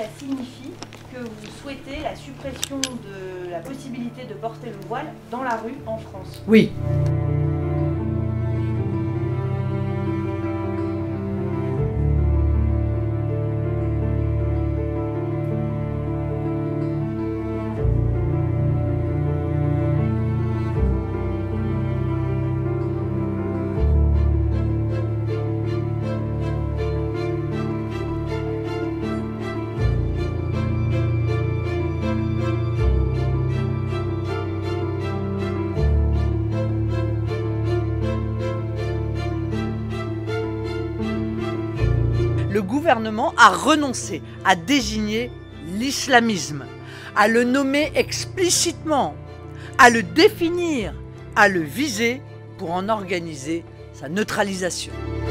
ça signifie que vous souhaitez la suppression de la possibilité de porter le voile dans la rue en France. Oui. Le gouvernement a renoncé à désigner l'islamisme, à le nommer explicitement, à le définir, à le viser pour en organiser sa neutralisation.